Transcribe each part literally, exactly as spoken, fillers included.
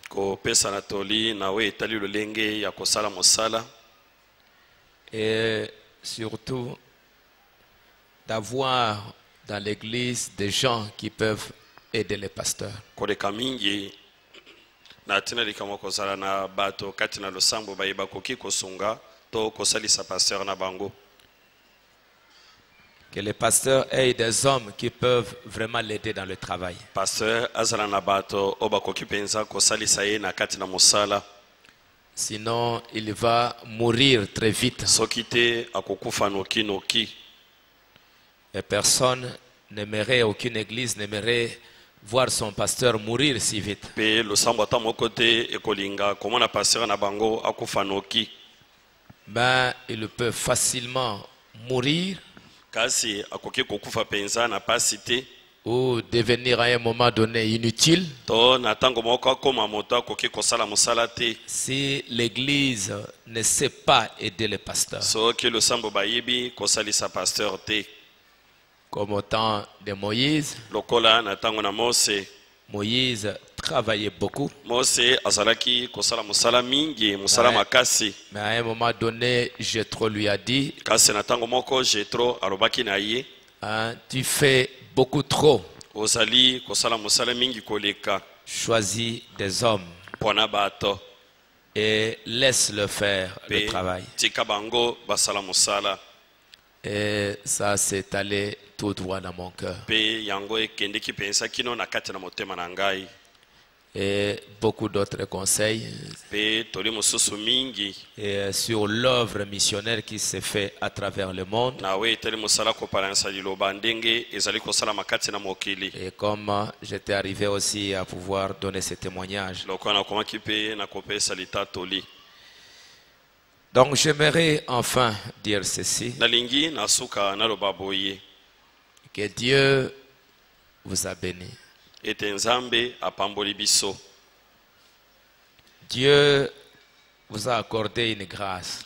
Et surtout d'avoir dans l'église des gens qui peuvent aider les pasteurs. Que les pasteurs aient des hommes qui peuvent vraiment l'aider dans le travail. Sinon, il va mourir très vite. Et personne n'aimerait, aucune église n'aimerait voir son pasteur mourir si vite. Ben, il peut facilement mourir ou devenir à un moment donné inutile si l'église ne sait pas aider les pasteurs. Comme au temps de Moïse, Moïse travaillait beaucoup. Mais à un moment donné, Jéthro lui a dit, hein, tu fais beaucoup trop. Choisis des hommes et laisse-le faire le travail. Et ça s'est allé tout droit dans mon cœur. Et beaucoup d'autres conseils et sur l'œuvre missionnaire qui s'est fait à travers le monde. Et comme j'étais arrivé aussi à pouvoir donner ce témoignage. Donc j'aimerais enfin dire ceci. Que Dieu vous a béni. Dieu vous a accordé une grâce.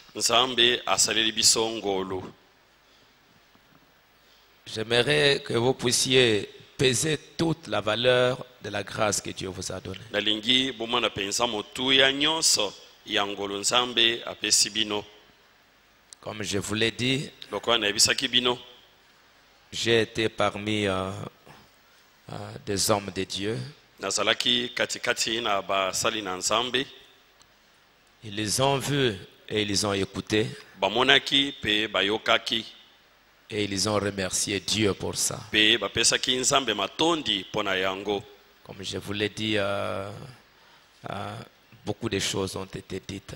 J'aimerais que vous puissiez peser toute la valeur de la grâce que Dieu vous a donnée. Comme je vous l'ai dit, j'ai été parmi euh, euh, des hommes de Dieu. Ils les ont vus et ils les ont écoutés. Et ils ont remercié Dieu pour ça. Comme je vous l'ai dit, euh, euh, beaucoup de choses ont été dites.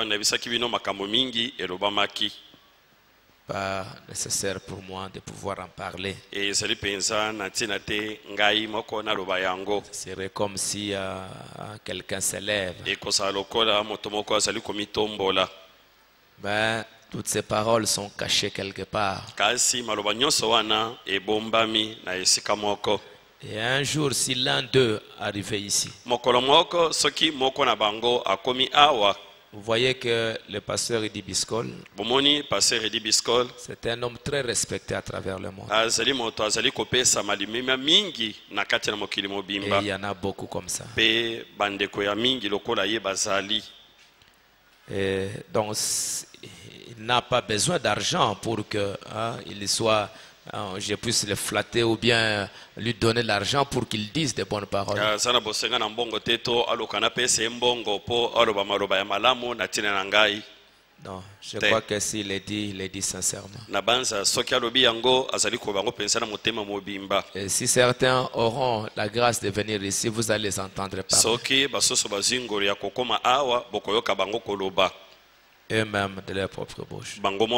Pas nécessaire pour moi de pouvoir en parler. Ce serait comme si euh, quelqu'un s'élève. Ben, toutes ces paroles sont cachées quelque part. Et un jour, si l'un d'eux arrivait ici, vous voyez que le pasteur Eddy Biscol, c'est un homme très respecté à travers le monde. Et il y en a beaucoup comme ça. Et donc, il n'a pas besoin d'argent pour que hein, il soit, hein, je puisse le flatter ou bien lui donner l'argent pour qu'il dise de bonnes paroles. Non, je crois que s'il est dit, il est dit sincèrement. Et si certains auront la grâce de venir ici, vous allez les entendre parler. Eux-mêmes de leur propre bouche.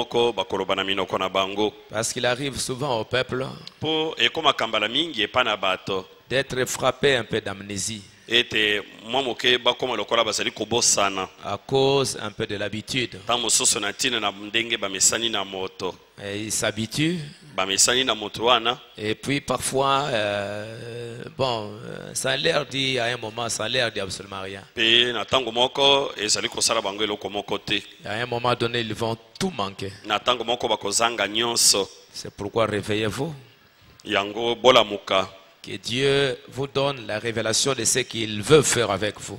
Parce qu'il arrive souvent au peuple d'être frappé un peu d'amnésie. À cause un peu de l'habitude. Et il s'habitue. Et puis parfois, euh, bon, ça a l'air dit à un moment, ça a l'air dit absolument rien. Et à un moment donné, ils vont tout manquer. C'est pourquoi réveillez-vous. Que Dieu vous donne la révélation de ce qu'il veut faire avec vous.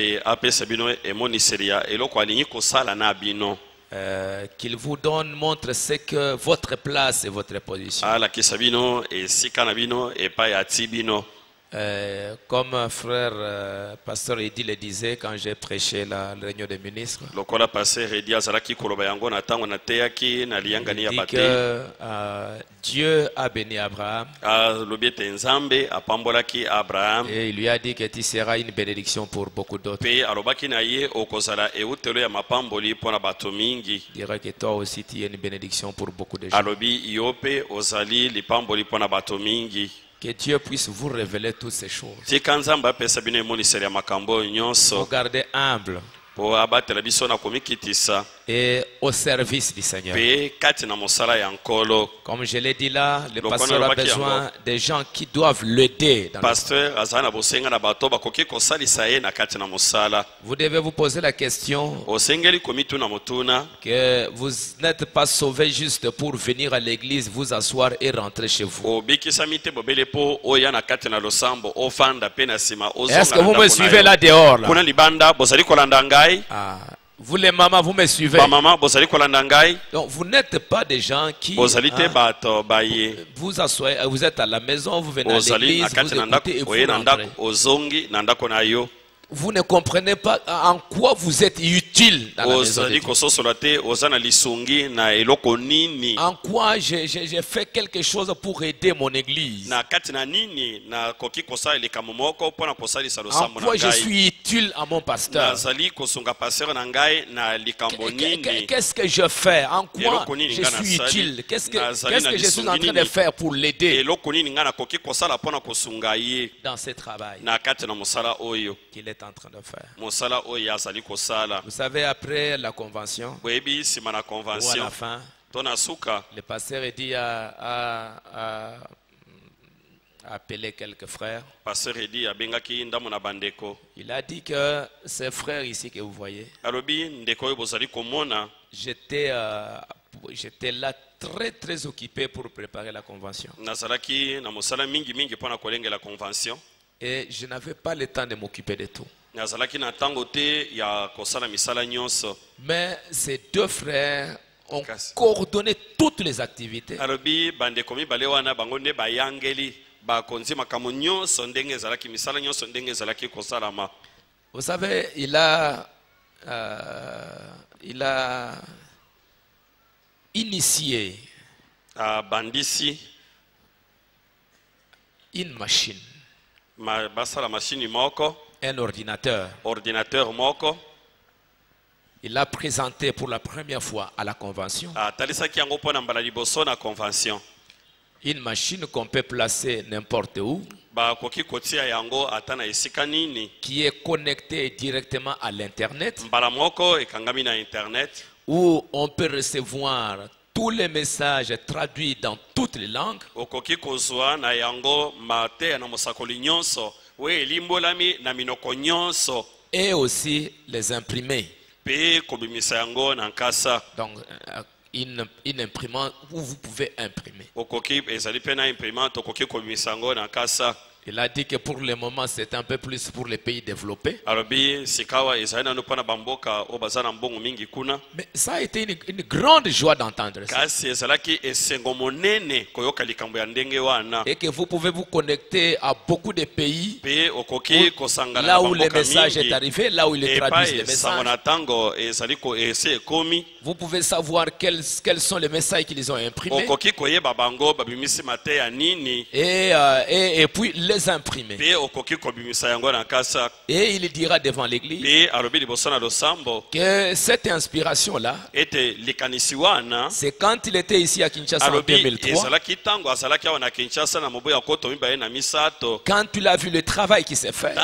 Euh, qu'il vous donne, montre ce que votre place et votre position. Euh, comme frère euh, pasteur Eddy le disait quand j'ai prêché la réunion des ministres, il dit que euh, Dieu a béni Abraham et il lui a dit que tu seras une bénédiction pour beaucoup d'autres. Il dirait que toi aussi tu es une bénédiction pour beaucoup de gens. Que Dieu puisse vous révéler toutes ces choses. Vous gardez humble et au service du Seigneur. Comme je l'ai dit là, le pasteur a besoin des gens qui doivent l'aider. Vous devez vous poser la question que vous n'êtes pas sauvé juste pour venir à l'église, vous asseoir et rentrer chez vous. Est-ce que vous me suivez là dehors là? Ah. Vous les mamans, vous me suivez. Donc vous n'êtes pas des gens qui hein, vous asseyez, vous êtes à la maison, vous venez à l'église, vous écoutez et vous rentrez. Vous ne comprenez pas en quoi vous êtes utile dans la maison de Dieu. En quoi j'ai fait quelque chose pour aider mon église. En quoi je suis utile à mon pasteur. Qu'est-ce que je fais? En quoi je suis utile? Qu'est-ce que, qu'est-ce que je suis en train de faire pour l'aider dans ce travail qu'il est en train de faire. Vous savez, après la convention, ou à la fin, le pasteur Eddy a, a, a, a appelé quelques frères. Il a dit que ces frères ici que vous voyez, j'étais euh, j'étais là très très occupé pour préparer la convention. Et je n'avais pas le temps de m'occuper de tout. Mais ces deux frères ont coordonné toutes les activités. Vous savez, il a, euh, il a initié une machine. Un ordinateur. Ordinateur moko. Il l'a présenté pour la première fois à la convention. Une machine qu'on peut placer n'importe où, qui est connectée directement à l'internet, où on peut recevoir tous les messages traduits dans toutes les langues. Et aussi les imprimer. Donc une, une imprimante où vous pouvez imprimer. Il a dit que pour le moment c'est un peu plus pour les pays développés. Mais ça a été une, une grande joie d'entendre ça. Et que vous pouvez vous connecter à beaucoup de pays où, là où le message est arrivé, là où il traduit les messages. Vous pouvez savoir quels, quels sont les messages qu'ils ont imprimés. Et, euh, et, et puis les imprimer. Et il dira devant l'église que cette inspiration-là, c'est quand il était ici à Kinshasa en deux mille trois, quand tu l'as vu le travail qui s'est fait,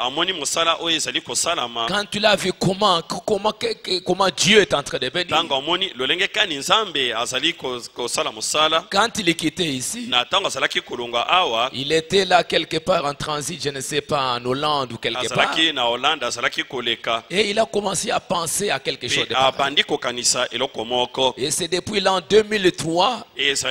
quand tu l'as vu comment, comment, comment Dieu est en train de bénir, quand il est quitté ici, il était là quelques quelque part en transit, je ne sais pas, en Hollande ou quelque part. Et il a commencé à penser à quelque chose de pareil. Et c'est depuis l'an deux mille trois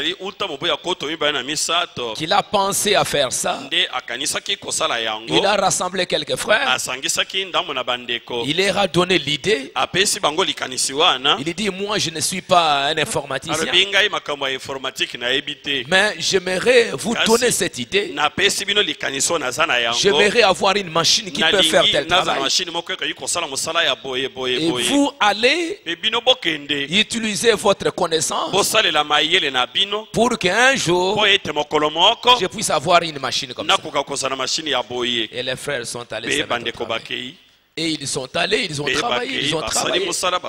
qu'il a pensé à faire ça. Il a rassemblé quelques frères. Il leur a donné l'idée. Il dit, moi je ne suis pas un informaticien, mais j'aimerais vous donner cette idée. J'aimerais avoir une machine qui peut faire tel travail. Et vous allez utiliser votre connaissance pour qu'un jour je puisse avoir une machine comme ça. Et les frères sont allés se mettre au travail. Et ils sont allés, ils ont travaillé, ils ont travaillé.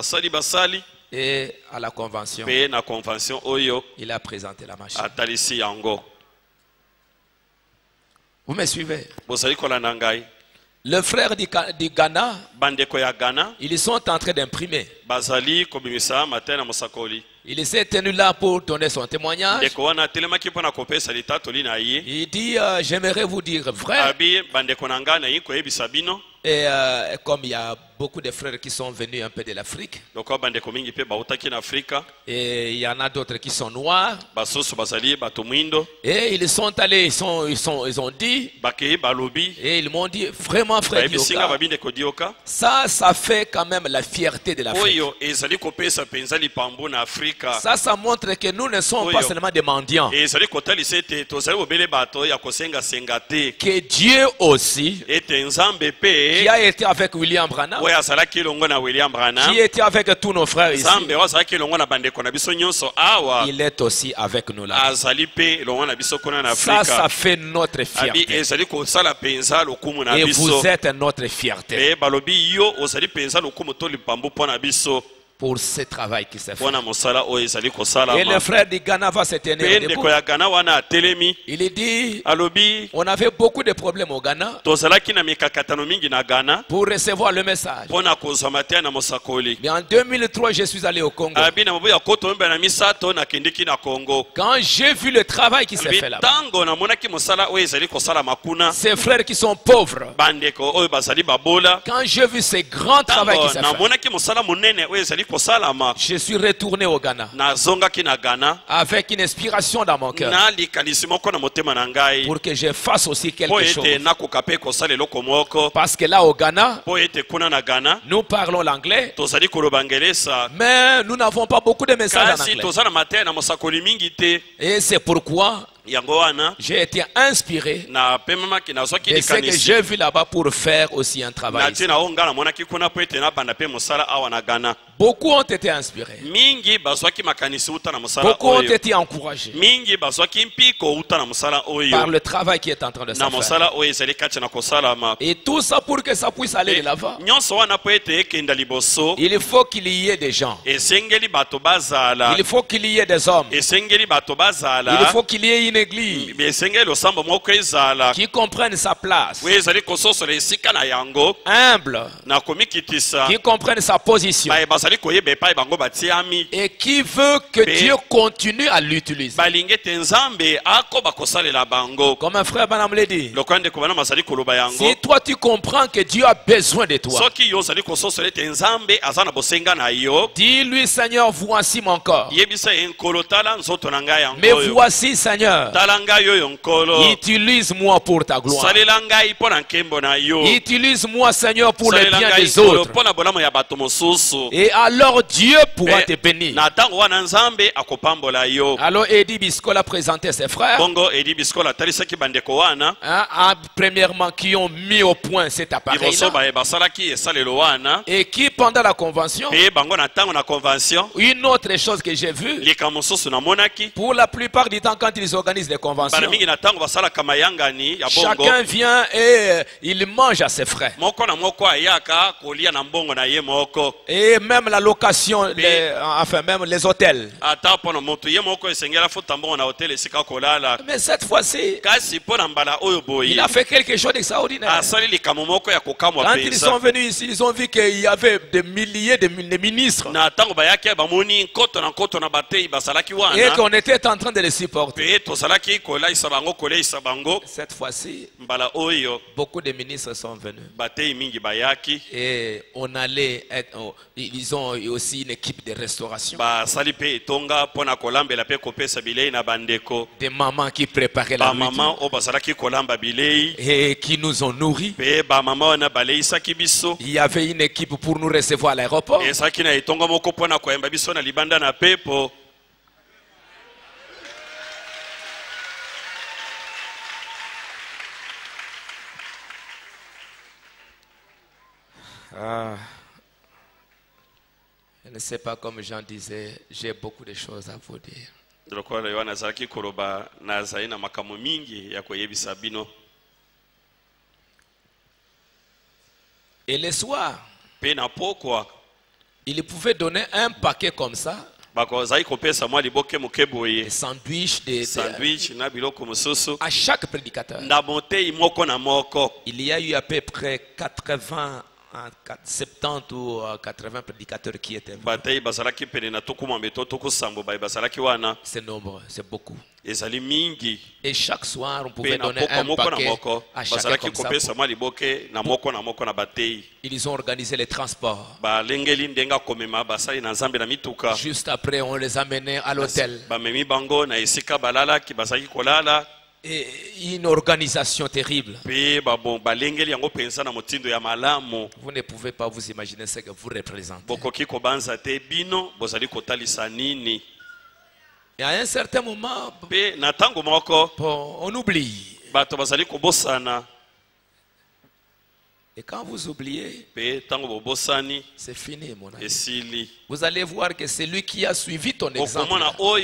Et à la convention, il a présenté la machine. Vous me suivez? Le frère du Ghana, ils sont en train d'imprimer. Il s'est tenu là pour donner son témoignage. Il dit, euh, j'aimerais vous dire, frère. Et euh, comme il y a beaucoup de frères qui sont venus un peu de l'Afrique, et il y en a d'autres qui sont noirs, et ils sont allés, ils, sont, ils, sont, ils ont dit, et ils m'ont dit, vraiment frère Dioka, ça, ça fait quand même la fierté de l'Afrique. Ça, ça montre que nous ne sommes pas seulement des mendiants. Que Dieu aussi, qui a été avec William Branham, qui était avec tous nos frères ici, il est aussi avec nous là. Ça, ça fait notre fierté. Et vous êtes notre fierté pour ce travail qui s'est fait. Et le frère du Ghana va se tenir debout. Il dit, on avait beaucoup de problèmes au Ghana pour recevoir le message. Mais en deux mille trois, je suis allé au Congo. Quand j'ai vu le travail qui s'est fait là-bas, ces frères qui sont pauvres, quand j'ai vu ce grand travail qui s'est fait, je suis retourné au Ghana avec une inspiration dans mon cœur pour que je fasse aussi quelque chose. Parce que là au Ghana, nous parlons l'anglais, mais nous n'avons pas beaucoup de messages en anglais. Et c'est pourquoi j'ai été inspiré de ce que j'ai vu là-bas pour faire aussi un travail ici. Beaucoup ont été inspirés. Beaucoup ont été encouragés par le travail qui est en train de se faire. Et tout ça pour que ça puisse aller de l'avant, il faut qu'il y ait des gens. Il faut qu'il y ait des hommes. Il faut qu'il y ait une église qui comprenne sa place, humble, qui comprenne sa position et qui veut que Dieu continue à l'utiliser. Comme un frère Branham l'a dit, si toi tu comprends que Dieu a besoin de toi, dis-lui, Seigneur, voici mon corps, mais voici, Seigneur, utilise-moi pour ta gloire. Utilise-moi, Seigneur, pour le bien des autres. Et alors Dieu pourra te bénir. Alors Eddie Biscola a présenté ses frères, hein, hein, premièrement qui ont mis au point cet appareil-là, et qui pendant la convention, une autre chose que j'ai vue, pour la plupart du temps quand ils organisent des conventions, chacun vient et il mange à ses frais. Et même la location, les, enfin même les hôtels. Mais cette fois-ci, il a fait quelque chose d'extraordinaire. Quand ils sont venus ici, ils ont vu qu'il y avait des milliers de ministres et qu'on était en train de les supporter. Cette fois-ci, beaucoup de ministres sont venus. Et on allait être, oh, ils ont aussi une équipe de restauration. Des mamans qui préparaient la nourriture et qui nous ont nourris. Il y avait une équipe pour nous recevoir à l'aéroport. Ah, je ne sais pas, comme Jean disait, j'ai beaucoup de choses à vous dire. Et le soir, il pouvait donner un paquet comme ça. Des sandwichs, des sandwich, à chaque prédicateur. Il y a eu à peu près quatre-vingts, soixante-dix ou quatre-vingts prédicateurs qui étaient venus. C'est nombreux, c'est beaucoup. Et chaque soir, on pouvait donner un paquet à chacun comme ça. Ils ont organisé les transports. Juste après, on les a menés à l'hôtel. Et une organisation terrible. Vous ne pouvez pas vous imaginer ce que vous représentez. Et à un certain moment, bon, on oublie. Et quand vous oubliez, c'est fini, mon ami. Vous allez voir que c'est lui qui a suivi ton exemple.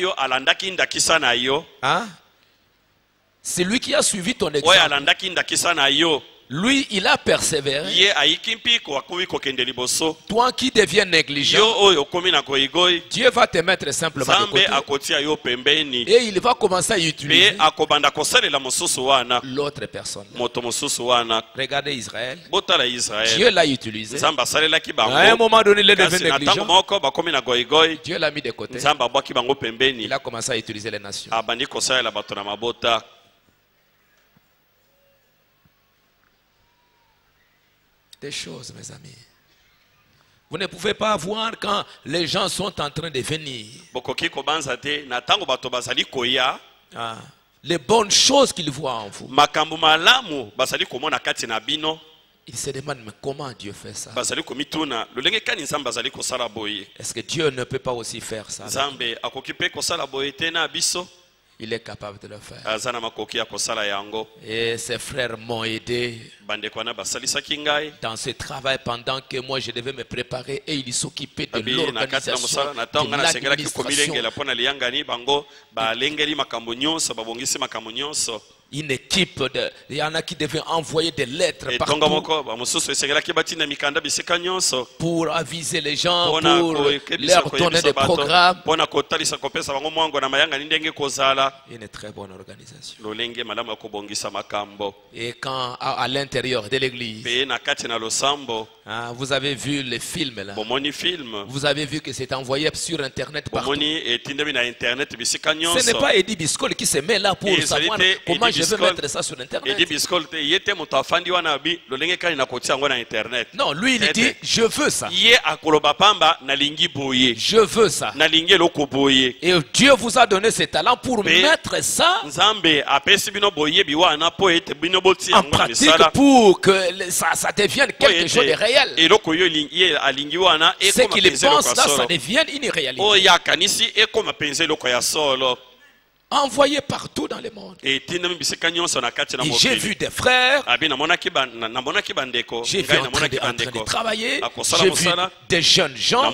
Hein? C'est lui qui a suivi ton exemple. Lui, il a persévéré. Toi qui deviens négligent, Dieu va te mettre simplement de côté. Et il va commencer à utiliser l'autre personne. Regardez Israël. Dieu l'a utilisé. À un moment donné, il est devenu négligent. Dieu l'a mis de côté. Il a commencé à utiliser les nations. Des choses, mes amis. Vous ne pouvez pas voir quand les gens sont en train de venir. Ah, les bonnes choses qu'ils voient en vous. Ils se demandent, mais comment Dieu fait ça? Est-ce que Dieu ne peut pas aussi faire ça? Il est capable de le faire. Et ses frères m'ont aidé dans ce travail pendant que moi je devais me préparer et ils s'occupaient de l'organisation, de l'administration. Une équipe, de, il y en a qui devaient envoyer des lettres partout pour aviser les gens, pour leur donner des programmes. Une très bonne organisation. Et quand à, à l'intérieur de l'église, ah, vous avez vu les films là. Vous avez vu que c'est envoyé sur internet partout. Ce n'est pas Eddie Biscol qui se met là pour savoir comment je veux mettre ça sur internet. Non, lui il dit je veux ça. Je veux ça. Et Dieu vous a donné ce talent pour mettre ça en pratique pour que ça, ça devienne quelque chose de réel. Ce qu'il pense là, ça devient une réalité. Envoyé partout dans le monde. Et j'ai vu des frères. J'ai vu en train de, de travailler. J'ai vu des jeunes gens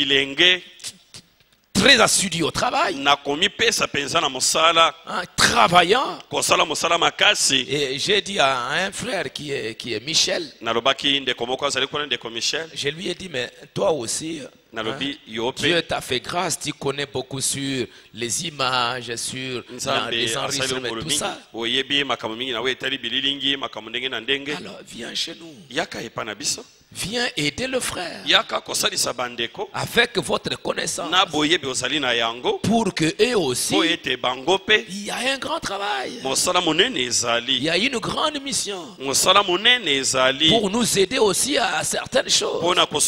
très assidus au travail, hein, travaillant. Et j'ai dit à un frère qui est, qui est Michel, je lui ai dit, mais toi aussi, hein, Dieu t'a fait grâce, tu connais beaucoup sur les images, sur la, les enregistrements, tout ça. Alors viens chez nous. Viens aider le frère avec votre connaissance pour que eux aussi, il y a un grand travail, il y a une grande mission pour nous aider aussi à certaines choses.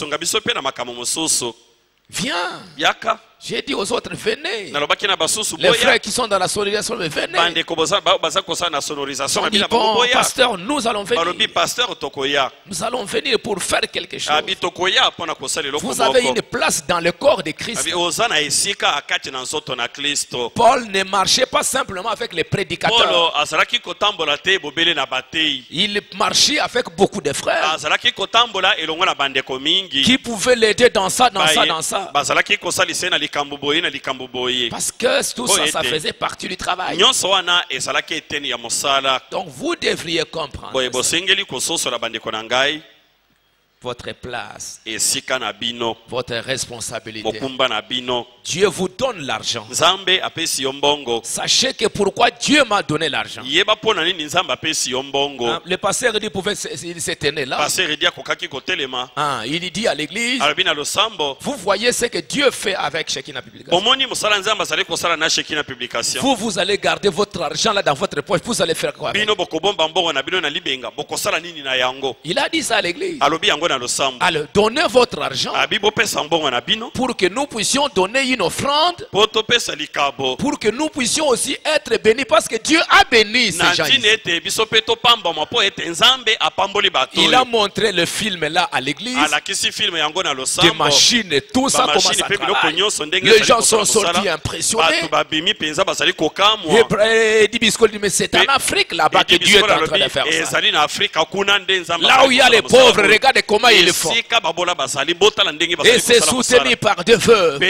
Viens. J'ai dit aux autres, venez. Les frères qui sont dans la sonorisation, venez. On dit, bon, pasteur, nous allons venir. Nous allons venir pour faire quelque chose. Vous avez une place dans le corps de Christ. Paul ne marchait pas simplement avec les prédicateurs. Il marchait avec beaucoup de frères qui pouvaient l'aider dans ça, dans ça, dans ça. Parce que tout ça, ça faisait partie du travail. Donc vous devriez comprendre votre place, votre responsabilité. Dieu vous donne l'argent. Sachez que pourquoi Dieu m'a donné l'argent. Hein, le pasteur dit pouvait il s'éteindre là. Hein, il dit à l'église, vous voyez ce que Dieu fait avec Shekinah Publication. Vous, vous allez garder votre argent là dans votre poche. Vous allez faire quoi? Il a dit ça à l'église. Alors, donnez votre argent pour que nous puissions donner une offrande, pour que nous puissions aussi être bénis, parce que Dieu a béni ces gens. Il a montré le film là à l'église, des machines et tout ça, comment ça travaille. Les gens sont sortis impressionnés. Et dit Bisco dit, mais c'est en Afrique là-bas que Dieu est en train de faire ça. Là où il y a les pauvres, regardez comment ils le font. Et c'est soutenu par des veuves.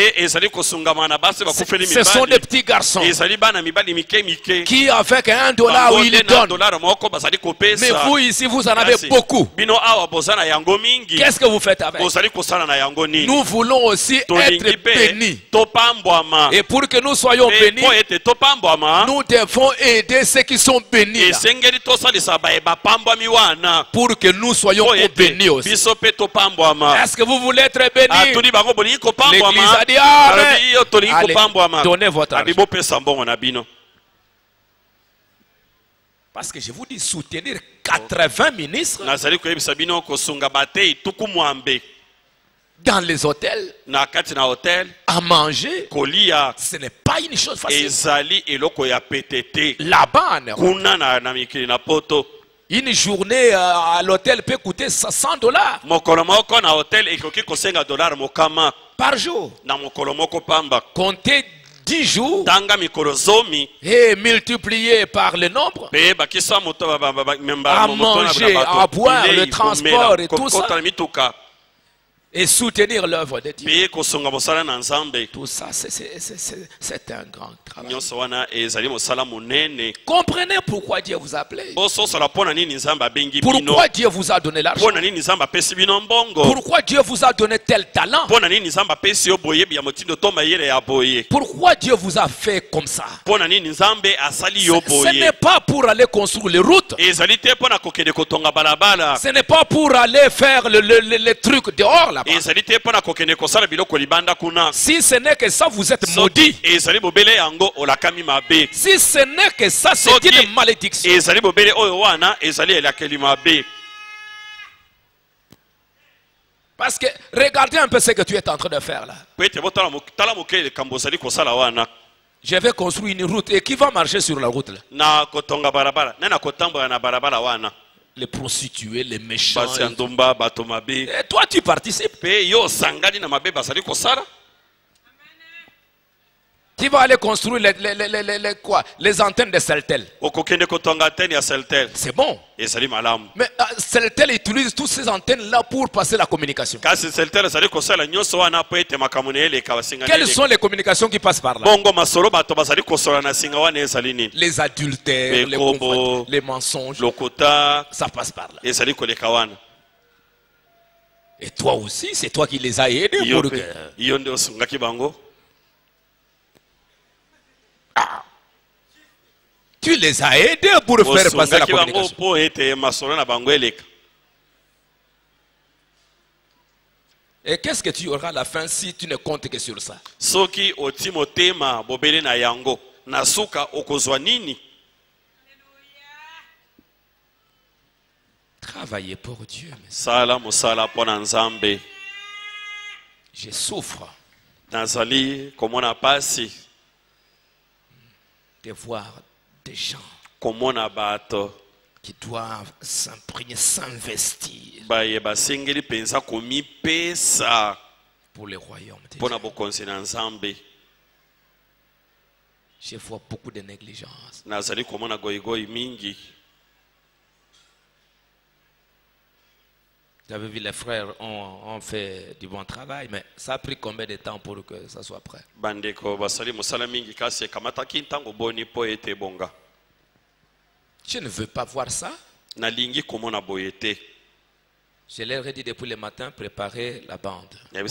Ce sont des petits garçons qui avec un dollar où ils donnent. Mais vous ici vous en avez beaucoup. Qu'est-ce que vous faites avec? Nous voulons aussi être bénis. Et pour que nous soyons bénis, nous devons aider ceux qui sont bénis là. Pour que nous soyons bénis aussi. Est-ce que vous voulez être béni? L'église a dit amen. Allez, donnez votre argent. Parce que je vous dis, soutenir quatre-vingts ministres dans les hôtels, à manger, ce n'est pas une chose facile. Là-bas, une journée à l'hôtel peut coûter cent dollars par jour. Comptez dix jours et multiplié par le nombre, à manger, à boire, le transport et tout ça, et soutenir l'œuvre de Dieu. Tout ça, c'est un grand travail. Comprenez pourquoi Dieu vous a appelé. Pourquoi Dieu vous a donné l'argent. Pourquoi Dieu vous a donné tel talent. Pourquoi Dieu vous a fait comme ça. Ce n'est pas pour aller construire les routes. Ce n'est pas pour aller faire le, le, le, le truc dehors là. Si ce n'est que ça, vous êtes maudit. Si ce n'est que ça, c'est une malédiction. Parce que regardez un peu ce que tu es en train de faire là. Je vais construire une route et qui va marcher sur la route là? Les prostituées, les méchants. Et toi tu participes. Tu vas aller construire les, les, les, les, les, quoi? Les antennes de Celtel. C'est bon. Mais uh, Celtel utilise toutes ces antennes là pour passer la communication. Quelles sont les communications qui passent par là? Les adultères, les, les mensonges, ça passe par là. Et toi aussi, c'est toi qui les as aidés pour que... Ah. Tu les as aidés pour faire passer la communication. Et qu'est-ce que tu auras à la fin si tu ne comptes que sur ça? Soki otimotema bobele na yango nasuka okozwa nini? Travailler pour Dieu. Sala musala pona nzambe. Je souffre. Nazali komona pasi de voir des gens komona bato qui doivent s'imprégner, s'investir basengeli penza komi pesa pour le royaume de pona bokonzi na nzambe. Je vois beaucoup de négligence. Nazali komona goigoi mingi. Vous avez vu, les frères ont, ont fait du bon travail, mais ça a pris combien de temps pour que ça soit prêt? Bandeko basali musala mingi kasi kamataki ntango boni po ete bonga. Je ne veux pas voir ça. Nalingi komona boyete. Je leur ai dit depuis le matin, préparer la bande. Et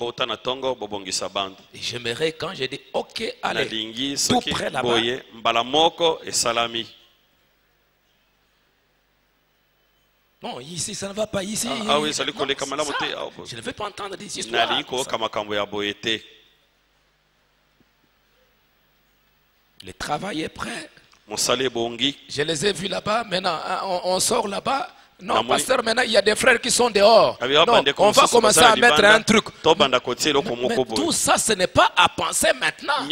j'aimerais quand j'ai dit ok, allez, tout près là-bas. Non, ici ça ne va pas ici. Ah, ah oui, ça, non, ça, je ne veux pas entendre des histoires. Le travail est prêt. Je les ai vus là-bas. Maintenant, on, on sort là-bas. Non, pasteur, maintenant il y a des frères qui sont dehors. Non, on va commencer à mettre un truc. Mais, mais tout ça, ce n'est pas à penser maintenant.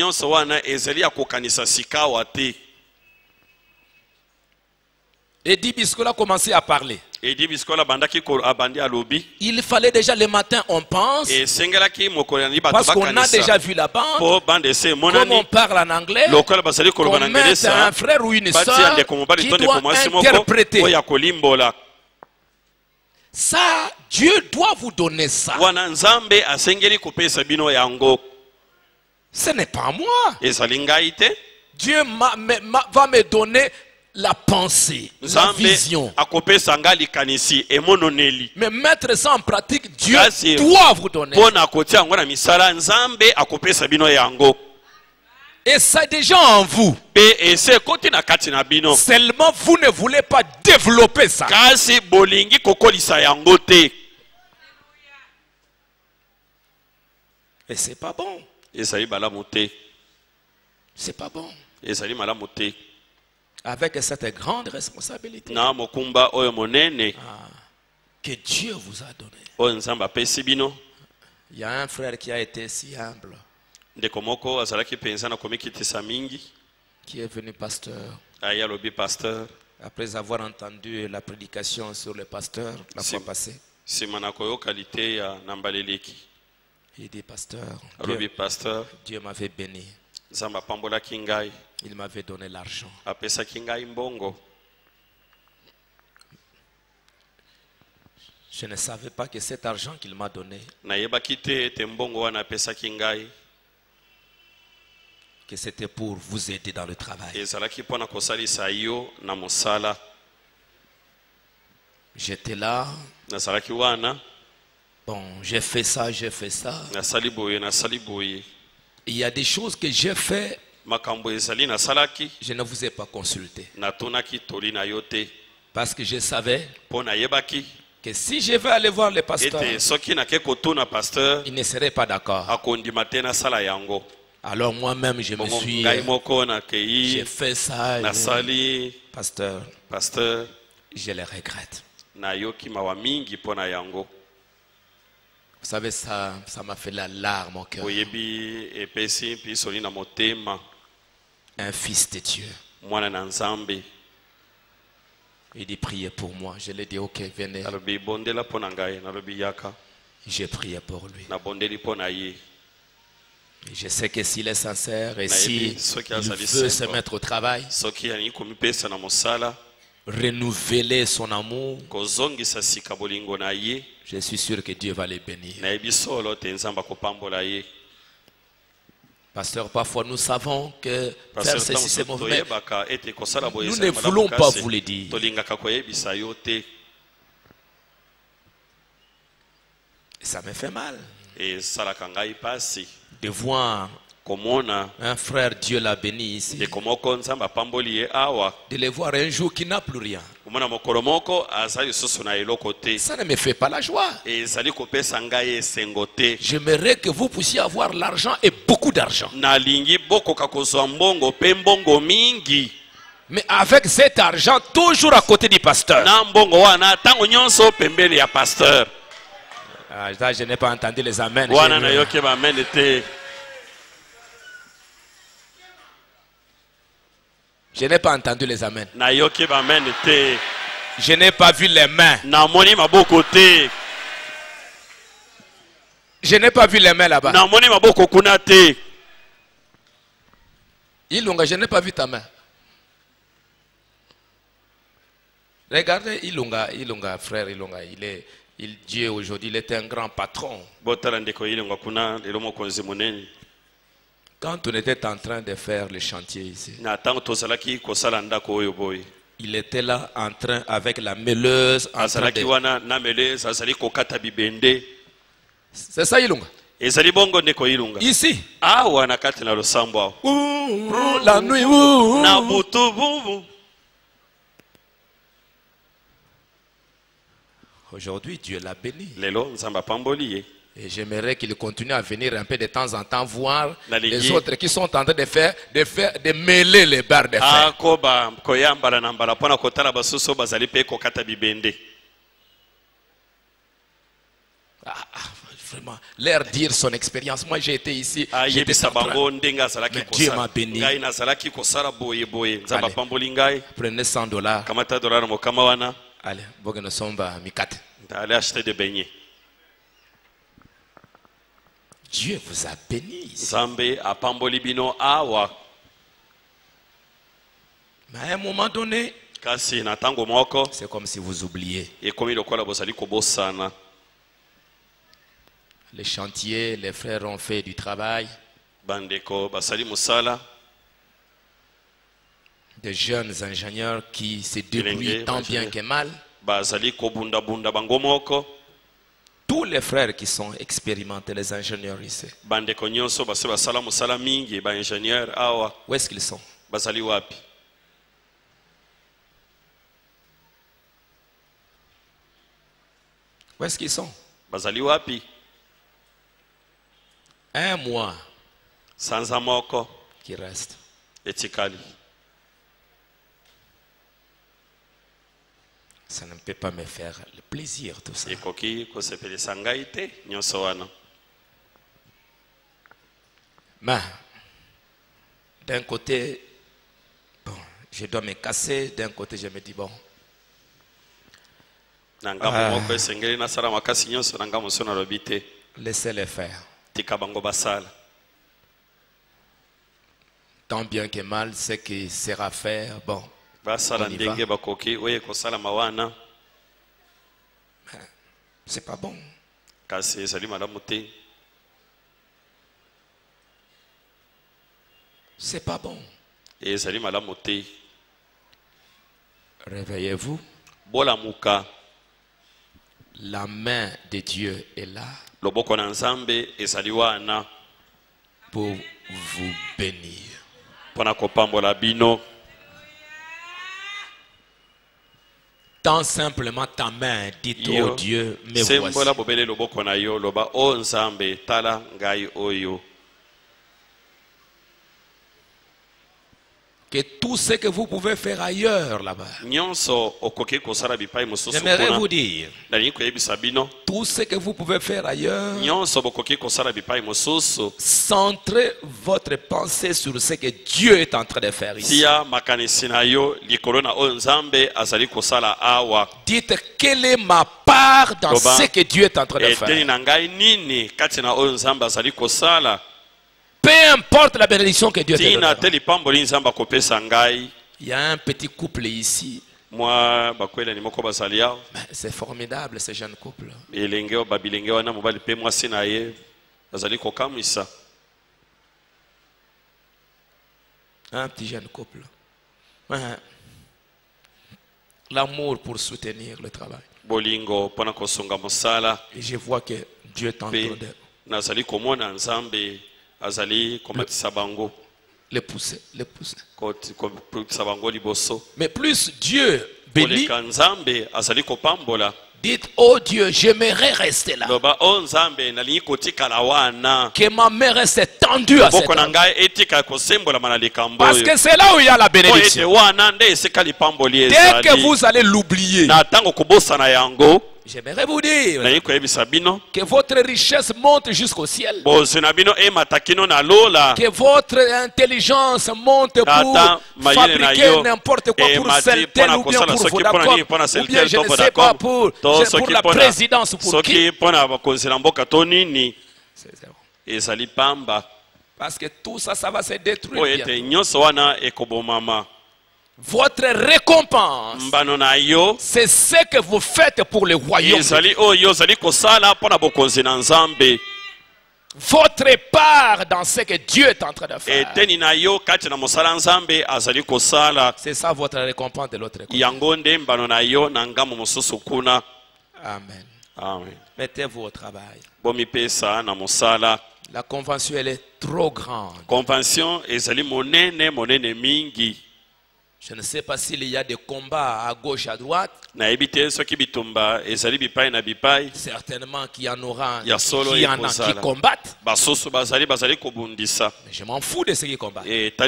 Et Di Biscola a commencé à parler. Il fallait déjà le matin, on pense. Parce qu'on a déjà vu la bande. Comme on parle en anglais. Qu'on mette un frère ou une soeur qui doit interpréter. Ça, Dieu doit vous donner ça. Ce n'est pas moi. Dieu ma, ma, va me donner la pensée, la vision. Mais mettre ça en pratique, Dieu doit vous donner. Et ça est déjà en vous. Seulement vous ne voulez pas développer ça. Et c'est pas bon. C'est pas bon. Avec cette grande responsabilité ah, que Dieu vous a donné. Il y a un frère qui a été si humble, qui est venu pasteur. Après avoir entendu la prédication sur le pasteur la fois passée, il dit pasteur, Dieu, Dieu m'avait béni. Il m'avait donné l'argent. Je ne savais pas que cet argent qu'il m'a donné, que c'était pour vous aider dans le travail. J'étais là. Bon, j'ai fait ça, j'ai fait ça. Il y a des choses que j'ai fait. Je ne vous ai pas consulté. Parce que je savais que si je vais aller voir le pasteur, il ne serait pas d'accord. Alors moi-même je me suis j'ai fait ça. Je, pasteur, pasteur, je le regrette. Vous savez, ça ça m'a fait la larme au cœur. Un fils de Dieu. Il dit priez pour moi. Je lui ai dit ok, venez. J'ai prié pour lui. Et je sais que s'il est sincère et s'il veut se mettre au travail, renouveler son amour, je suis sûr que Dieu va les bénir. Pasteur, parfois nous savons que faire ceci c'est mauvais. Nous ne voulons pas vous le dire. Et ça me fait mal de voir un frère, Dieu l'a béni ici, de le voir un jour qui n'a plus rien. Ça ne me fait pas la joie. J'aimerais que vous puissiez avoir l'argent et beaucoup d'argent. Mais avec cet argent, toujours à côté du pasteur. Ah, je n'ai pas entendu les amens. Je n'ai pas entendu les amens. Je n'ai pas vu les mains. Je n'ai pas vu les mains là-bas. Ilunga, je n'ai pas vu ta main. Regardez Ilunga, Ilunga, frère Ilunga, il est, il, Dieu aujourd'hui, il est un grand patron. Quand on était en train de faire le chantier ici, il était là en train avec la mêleuse. En train de... C'est ça Ilunga? Ici. Ouh, la nuit. Ouh. Aujourd'hui, Dieu l'a béni. Et j'aimerais qu'il continue à venir un peu de temps en temps voir les autres qui sont en train de faire, de faire, de mêler les barres de fer. Ah, vraiment, leur dire son expérience. Moi, j'ai été ici. J'étais mais Dieu m'a béni. Allez, prenez cent dollars. Allez, nous sommes à Mikate. Allez acheter des beignets. Dieu vous a béni. Mais à un moment donné, c'est comme si vous oubliez. Les chantiers, les frères ont fait du travail. Des jeunes ingénieurs qui se débrouillent tant bien que mal. Tous les frères qui sont expérimentés, les ingénieurs ici. Où est-ce qu'ils sont? Où est-ce qu'ils sont? Un mois qui reste. Ça ne peut pas me faire le plaisir tout ça. Mais d'un côté, bon, je dois me casser, d'un côté je me dis bon. Ah, laissez-les faire. Tant bien que mal, ce qui sera faire, bon. C'est pas bon. C'est pas bon. Réveillez-vous. La main de Dieu est là pour vous bénir. Tant simplement ta main dit au Dieu, me voici. Que tout ce que vous pouvez faire ailleurs là-bas, j'aimerais vous dire, tout ce que vous pouvez faire ailleurs, centrez votre pensée sur ce que Dieu est en train de faire ici. Dites, quelle est ma part dans ce que Dieu est en train de faire. Peu importe la bénédiction que Dieu te donne. Il y a un petit couple ici. C'est formidable ce jeune couple. Un petit jeune couple. L'amour pour soutenir le travail. Et je vois que Dieu est en train de... Azali komatisa les pousser, les pousser. Mais plus Dieu béni. Dites, oh Dieu, j'aimerais rester là. Que ma main reste tendue à cet homme. Parce que c'est là où il y a la bénédiction. Dès que vous allez l'oublier, j'aimerais vous dire que votre richesse monte jusqu'au ciel. Que votre intelligence monte pour fabriquer n'importe quoi, pour Celtel ou bien pour Vodacom, ou bien je ne sais pas, pour, pour la présidence, pour qui. Parce que tout ça, ça va se détruire. Votre récompense, c'est ce que vous faites pour le royaume. Votre part dans ce que Dieu est en train de faire. C'est ça votre récompense de l'autre côté. Amen. Amen. Mettez-vous au travail. La convention, elle est trop grande. Convention, mingi. Je ne sais pas s'il y a des combats à gauche, à droite. Certainement qu'il y en aura, qu'il y en a qui combattent. Mais je m'en fous de ceux qui combattent.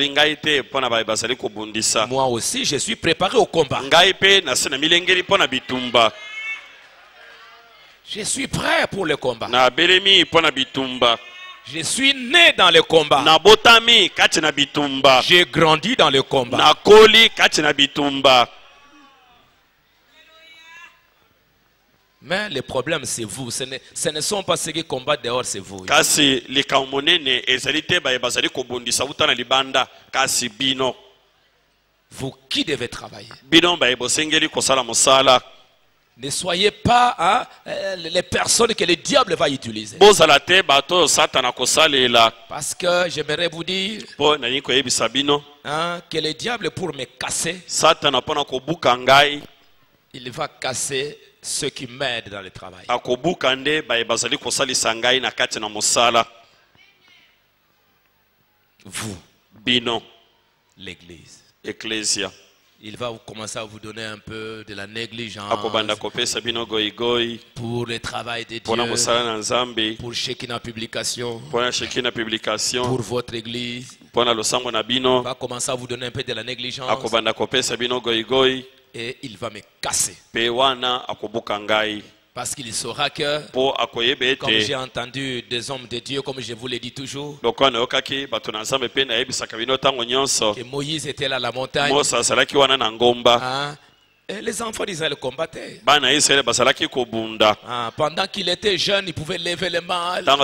Moi aussi, je suis préparé au combat. Je suis prêt pour le combat. Je suis né dans le combat. J'ai grandi dans le combat. Mais le problème c'est vous. Ce ne, ce ne sont pas ceux qui combattent dehors, c'est vous. Vous qui devez travailler. Ne soyez pas hein, les personnes que le diable va utiliser. Parce que j'aimerais vous dire hein, que le diable, pour me casser, il va casser ceux qui m'aident dans le travail. Vous, l'église. Ecclesia. Il va commencer à vous donner un peu de la négligence pour le travail de Dieu, pour Shekinah Publication, pour votre église. Il va commencer à vous donner un peu de la négligence et il va me casser. Parce qu'il saura que, comme j'ai entendu des hommes de Dieu, comme je vous l'ai dit toujours, que Moïse était là à la montagne. Hein? Et les enfants d'Israël combattaient. Ah, pendant qu'il était jeune, il pouvait lever les mains. Ou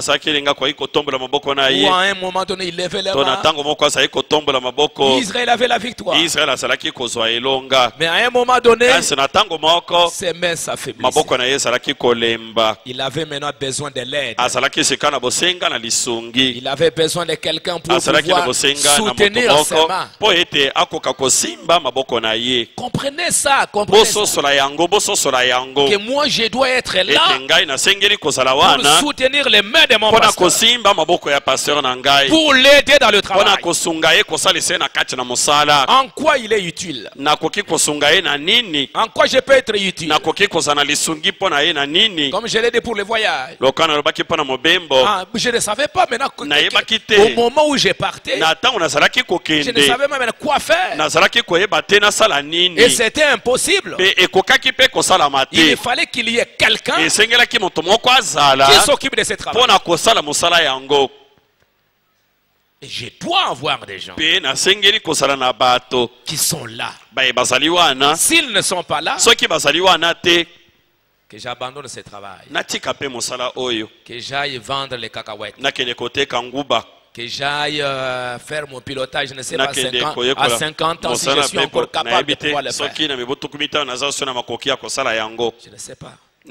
à un moment donné, il levait les mains. Israël avait la victoire. Mais à un moment donné, ses mains s'affaiblissaient. Il avait maintenant besoin de l'aide. Il avait besoin de quelqu'un pour pouvoir soutenir ses mains. Comprenez ça. Que moi je dois être là pour soutenir les mains de mon pasteur, pour l'aider dans le travail. En quoi il est utile? En quoi je peux être utile? Comme je l'ai dit pour le voyage. Ah, je ne savais pas maintenant au moment où je partais, je ne savais pas maintenant quoi faire. Et c'était impossible. Il fallait qu'il y ait quelqu'un qui s'occupe de ce travail. Et je dois avoir des gens qui sont là. S'ils ne sont pas là, que j'abandonne ce travail. Que j'aille vendre les cacahuètes. Que j'aille euh, faire mon pilotage, je ne sais pas, cinquante, à cinquante ans, si je suis encore capable de pouvoir le faire. Je ne sais pas.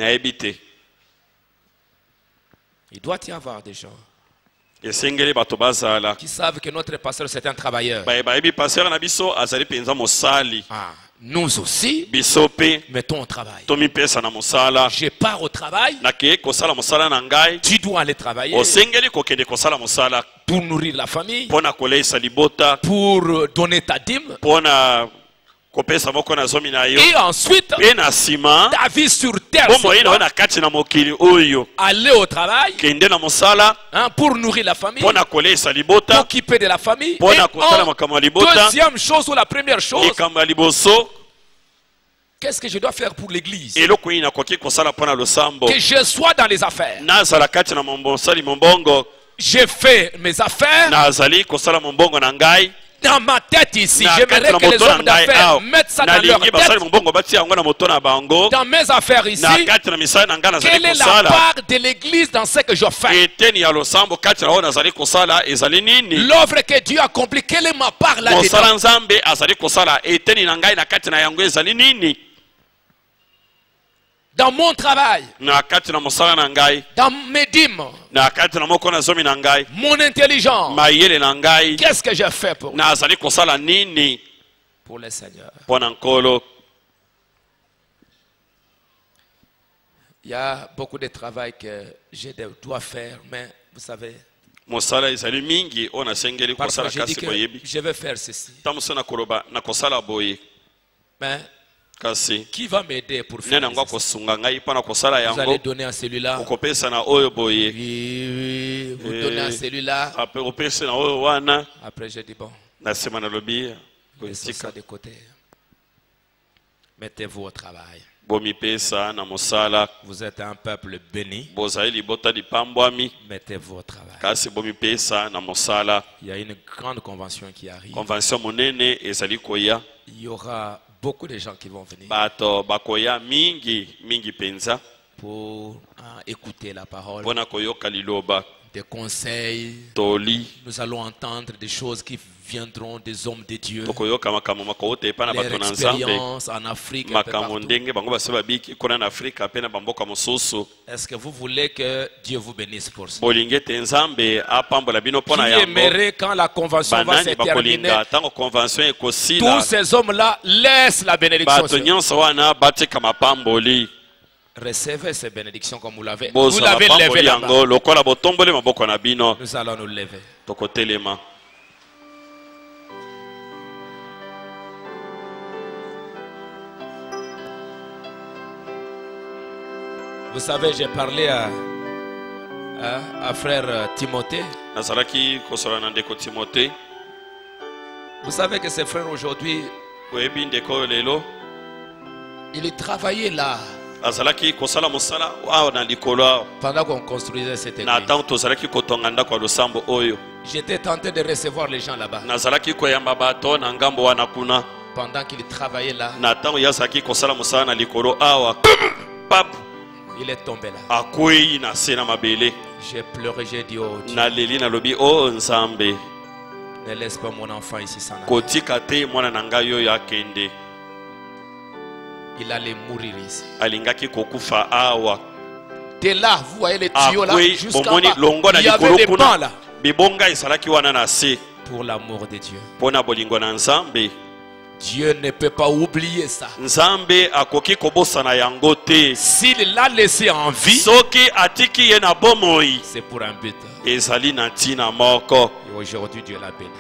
Il doit y avoir des gens qui savent que notre pasteur c'est un travailleur. Ah. Nous aussi, mettons au travail. Je pars au travail. Tu dois aller travailler pour nourrir la famille, pour donner ta dîme, Et ensuite, ta vie sur terre, aller au travail, hein, pour nourrir la famille, s'occuper de la famille. Et en deuxième chose ou la première chose, qu'est-ce que je dois faire pour l'église? Que je sois dans les affaires. Je fais mes affaires. Dans ma tête ici, j'aimerais que les hommes d'affaires mettent ça dans leur tête. Dans mes affaires ici, quelle est la part de l'église dans ce que je fais? L'œuvre que Dieu accomplit, quelle est ma part là-dedans? Dans mon travail, dans mes dîmes, mon intelligence, qu'est-ce que je fais pour, pour le Seigneur? Il y a beaucoup de travail que je dois faire, mais vous savez, parfois je dis que je vais faire ceci. Mais qui va m'aider pour faire ça? Vous allez donner à celui-là. Oui, vous donnez à celui-là. Après, je dis bon, laissez ça de côté. Mettez-vous au travail. Vous êtes un peuple béni. Mettez-vous au travail. Il y a une grande convention qui arrive. Il y aura beaucoup de gens qui vont venir pour hein, écouter la parole, des conseils. Nous allons entendre des choses qui viendront des hommes de Dieu, leur expérience en Afrique, est-ce que vous voulez que Dieu vous bénisse pour ça? Qui aimerait quand la convention va se terminer, tous ces hommes-là laissent la bénédiction? Recevez ces bénédictions comme vous l'avez. Vous l'avez levé là-bas. Nous allons nous lever. Vous savez, j'ai parlé à, à, à frère Timothée. Vous savez que ce frère aujourd'hui, il travaillait là pendant qu'on construisait cette église. J'étais tenté de recevoir les gens là-bas pendant qu'il travaillait là. Il est tombé là. J'ai pleuré, j'ai dit oh Dieu, ne laisse pas mon enfant ici sans arrêt. Il allait mourir ici. De là, vous voyez les tuyaux là, jusqu'à bas. Il y avait des bancs là. Pour l'amour de Dieu. Dieu ne peut pas oublier ça. S'il l'a laissé en vie, c'est pour un but. Et aujourd'hui, Dieu l'a béni.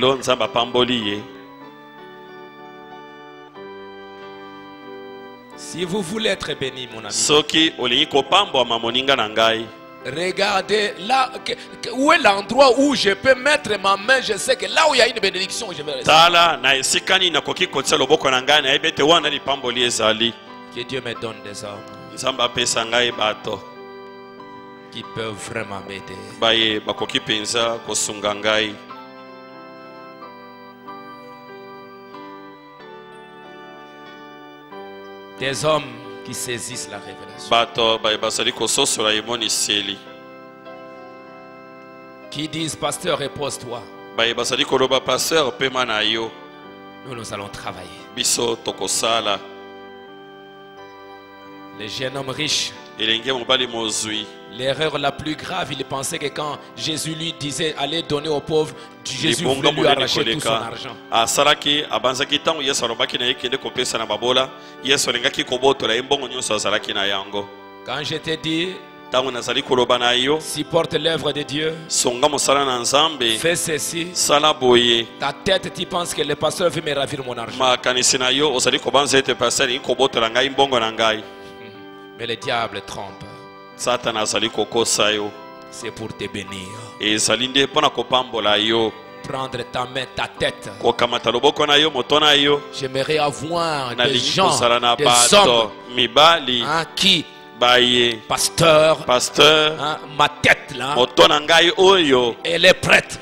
Si vous voulez être béni, mon ami, regardez là, où est l'endroit où je peux mettre ma main. Je sais que là où il y a une bénédiction, je vais rester. Que Dieu me donne des hommes qui peuvent vraiment m'aider. Des hommes qui saisissent la révélation, qui disent pasteur, repose-toi. Nous, nous allons travailler. Les jeunes hommes riches, l'erreur la plus grave, il pensait que quand Jésus lui disait allez donner aux pauvres, Jésus voulait lui arracher tout son argent. Quand je t'ai dit supporte l'œuvre de Dieu. Fais ceci. Ta tête, tu penses que le pasteur veut me ravir mon argent. Mais le diable trompe. C'est pour te bénir. Prendre ta main, ta tête. J'aimerais avoir des gens, des hommes hein, qui, pasteur, pasteur hein, ma tête là, elle est prête.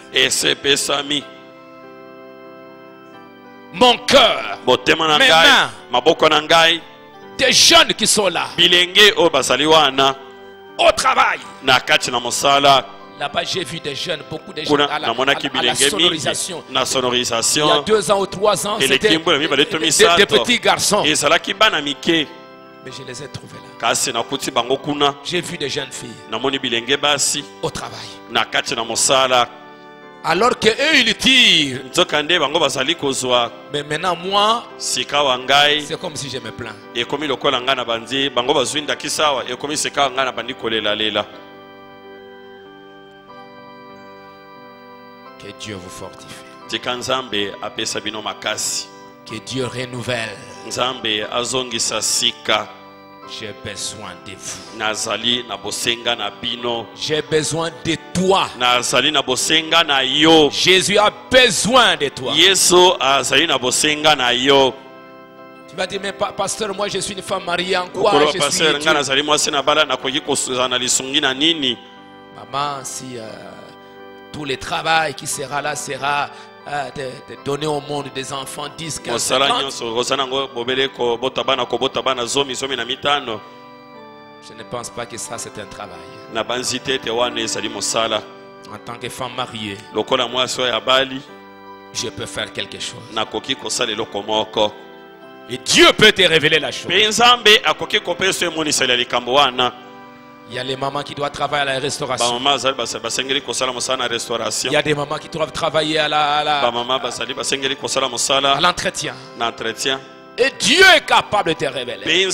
Mon cœur, mes mains, des jeunes qui sont là, au travail. Là-bas, j'ai vu des jeunes, beaucoup de jeunes à la, à la, à la sonorisation. Il y a deux ans ou trois ans, c'était des, des, des petits garçons. Mais je les ai trouvés là. J'ai vu des jeunes filles au travail. Alors qu'eux, ils tirent. Mais maintenant, moi, c'est comme si je me plains. Que Dieu vous fortifie. Que Dieu renouvelle. J'ai besoin de vous. J'ai besoin de toi. Jésus a besoin de toi. Tu vas dire, mais pasteur, moi je suis une femme mariée, en quoi je suis maman, si euh, tout le travail qui sera là sera euh, de, de donner au monde des enfants dix, quinze, cinquante. Je ne pense pas que ça c'est un travail. En tant que femme mariée, je peux faire quelque chose. Et Dieu peut te révéler la chose. Il y a les mamans qui doivent travailler à la restauration. Il y a des mamans qui doivent travailler à la, à la, à l'entretien. Et Dieu est capable de te révéler.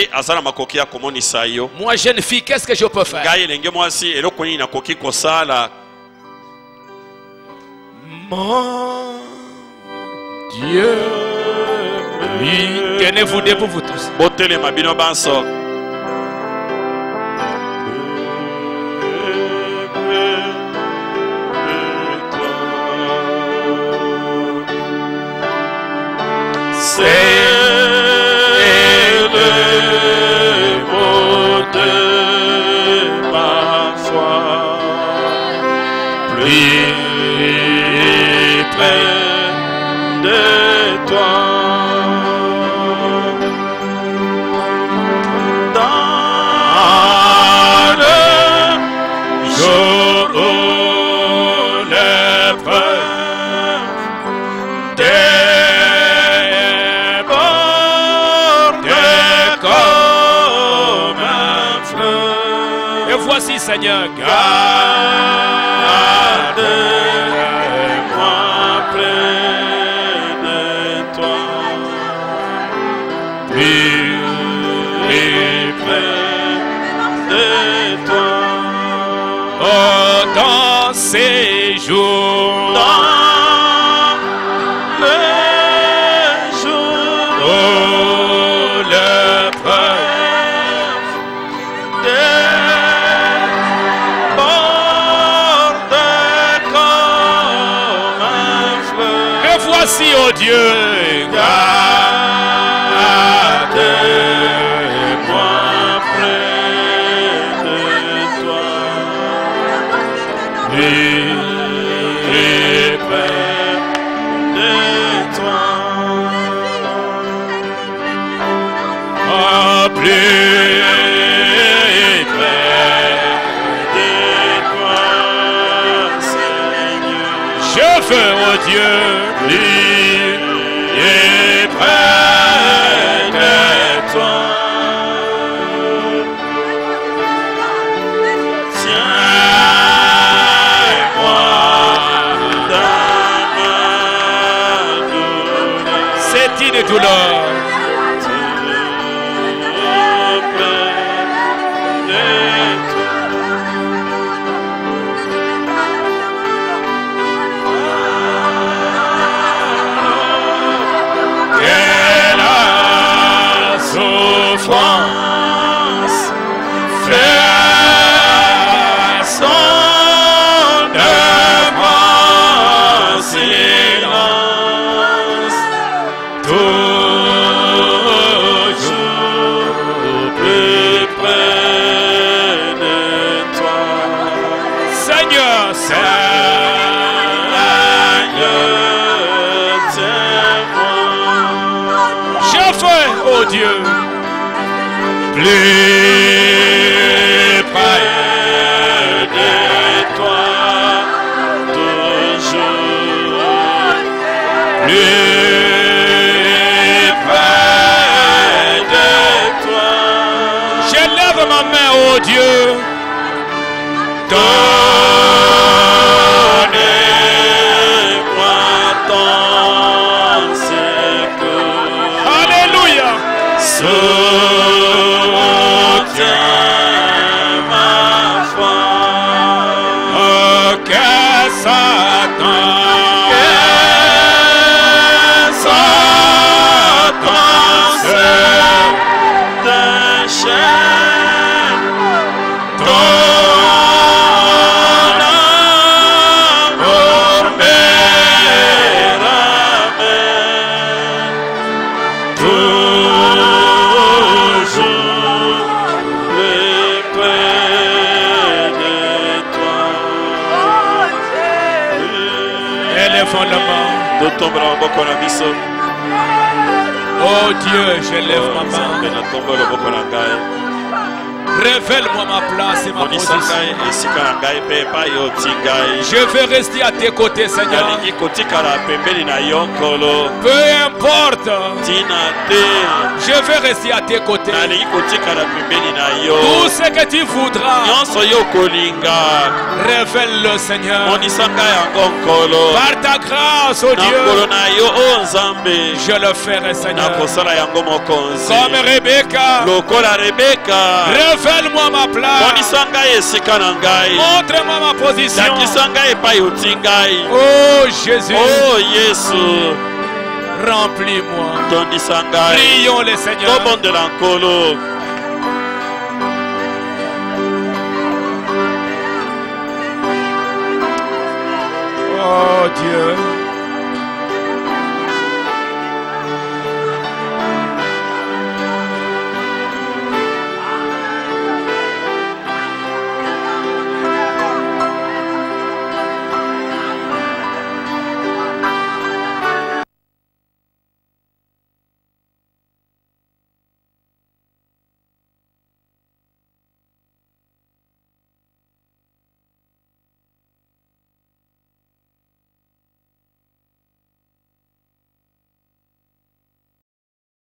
Moi, jeune fille, qu'est-ce que je peux faire? Mon Dieu, oui, tenez-vous debout vous tous. C'est le mot de ma foi, plus près de toi. Dans le jour où l'épreuve voici, Seigneur, garde-moi près de toi, plus près de toi. Oh, dans ces jours, dans le jour où l'épreuve voici, oh Dieu, garde-moi près de toi, plus près de toi, oh, plus près de toi, Seigneur. Je veux, oh Dieu, plus près de toi. Tiens-moi dans ma douleur. C'est une douleur. Plus près de toi. Je fais, oh Dieu, plus près de toi, toujours plus près de toi. J'élève ma main, oh Dieu. Donnez-moi ton secours. Alléluia. Soutiens ma foi. Oh, que Satan, que Satan se déchaîne. Oh Dieu, je lève ma main. Révèle-moi ma place et ma position. Je veux rester à tes côtés, Seigneur. Peu importe. Je veux rester à tes côtés. Tout ce que tu voudras. Révèle-le, Seigneur. Par ta grâce, oh Dieu. Je le ferai, Seigneur. Comme Rebecca. Révèle-moi ma place. Montre-moi ma position. Oh Jésus. Oh Jésus. Remplis-moi. Prions le Seigneur. Oh Dieu.